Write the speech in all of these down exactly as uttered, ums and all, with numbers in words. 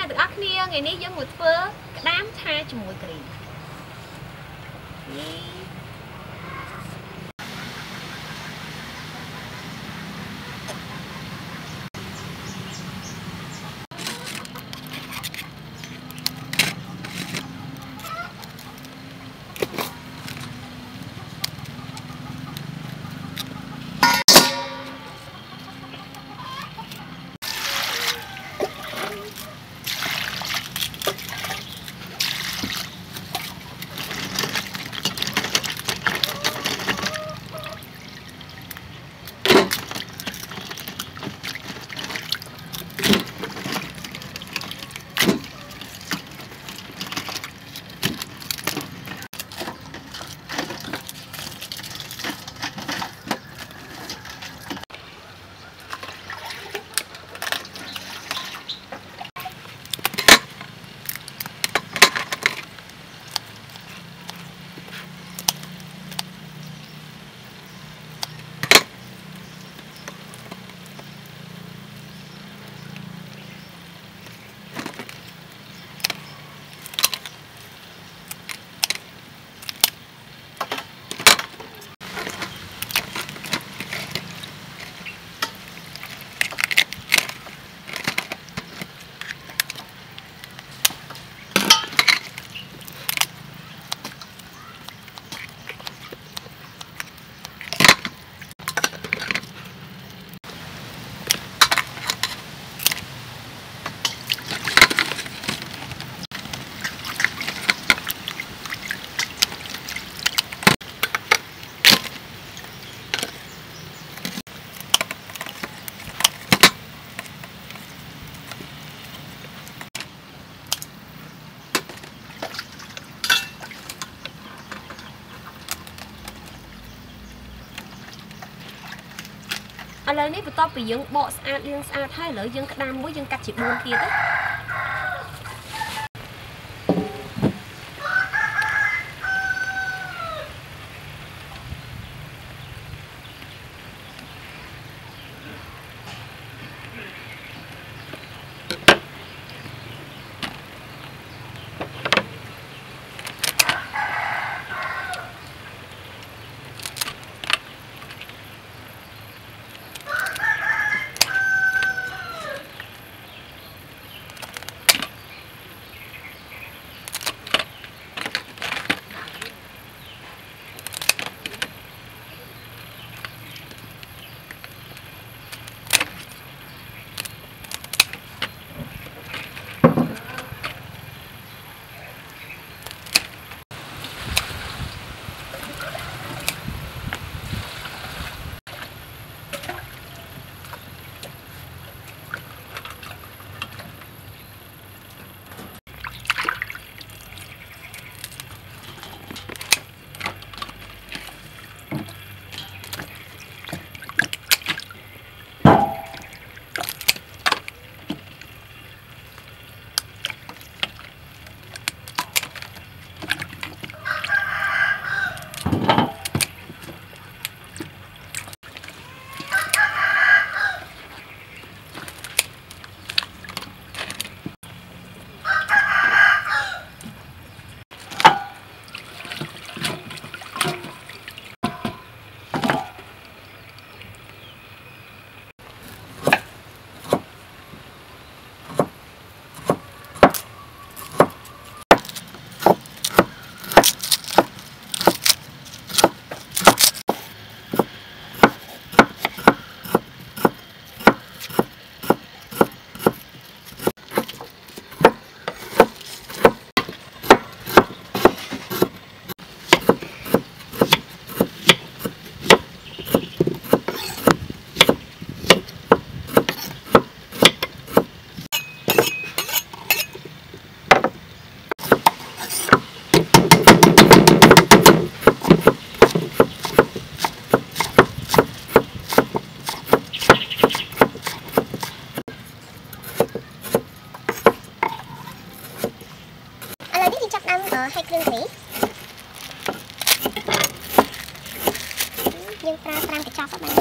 từ ác nia ngày nay dân một phơ đám tha cho mùi kì ở đây này to bị dương bọ sát dương sát hay lỡ dương cái đam với dương cắt chỉ buồn kia đấy. haiគ្រឿងនេះយើងប្រើប្រាំកញ្ចប់បាន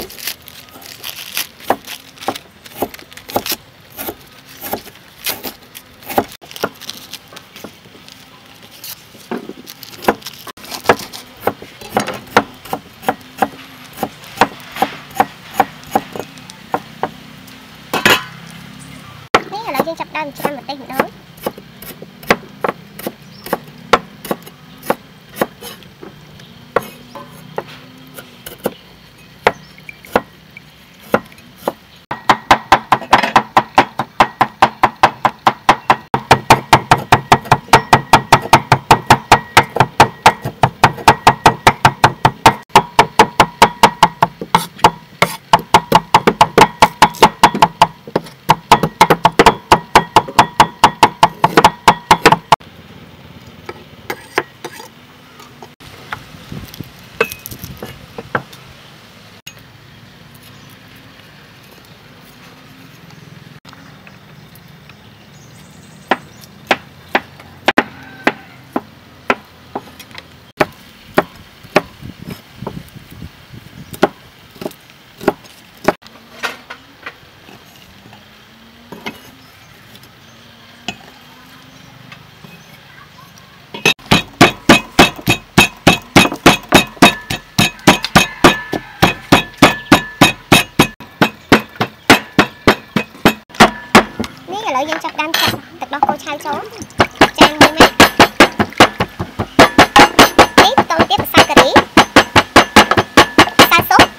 យើងចាប់ដើមច្រាំម្ទេសម្ដង ឥឡូវយើងចាប់ដើមចាក់ទឹកដោះគោឆៅចូលចានមួយម៉ាត់នេះតទៅទៀតម្សៅការីម្សៅស៊ុប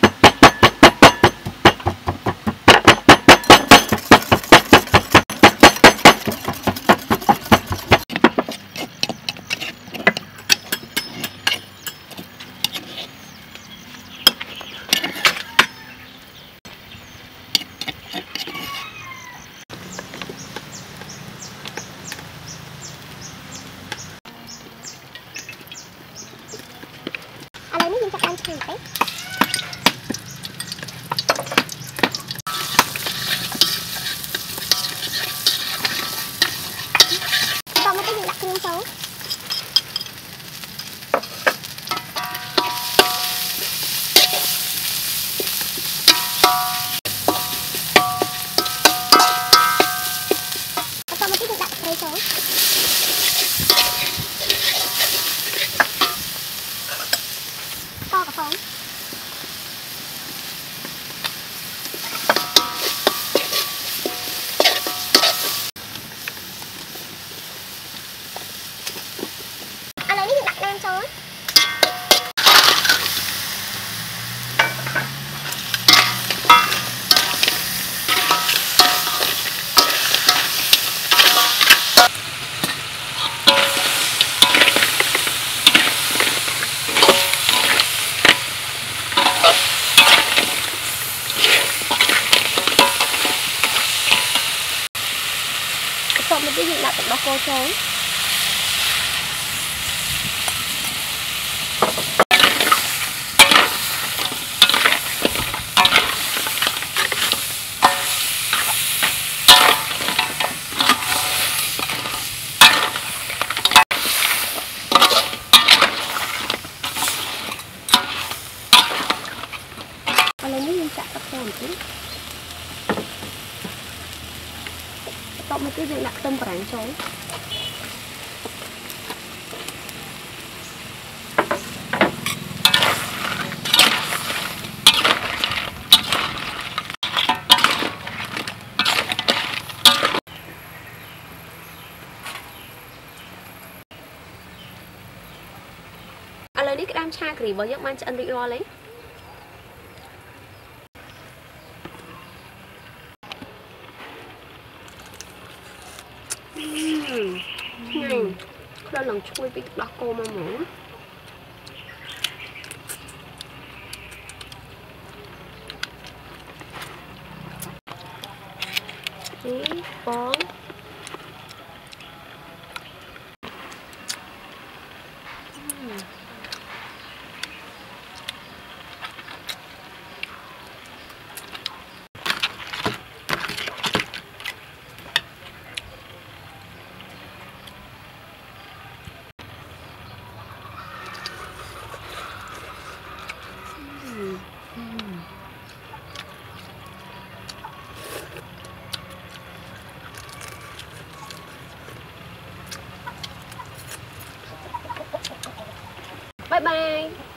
យើងចាប់បានឆ្ងាញ់ទេតោះមកទៅយើងដាក់គ្រឿងចូលតោះមកទៅយើងដាក់ត្រីចូល Có không? Anh lấy đi đặt lên cho. Xong mình đi đặtទឹកដោះគោចូល ឥឡូវនេះយើងចាក់ទឹកចូលបន្តិច តបមកទៀតយើងដាក់ខ្ទឹមបារាំងចូល ឥឡូវនេះក្តាមឆាគ្រីរបស់យើងបានឆ្អិនរួចរាល់ហើយ Này, đây là chui bị đỏ cô mà muốn. Tí bón. Bye bye.